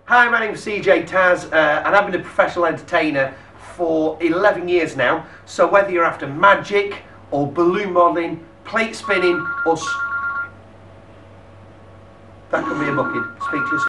Hi, my name is TAZZ, and I've been a professional entertainer for 11 years now. So whether you're after magic or balloon modelling, plate spinning or... That could be a booking. Speak to you soon.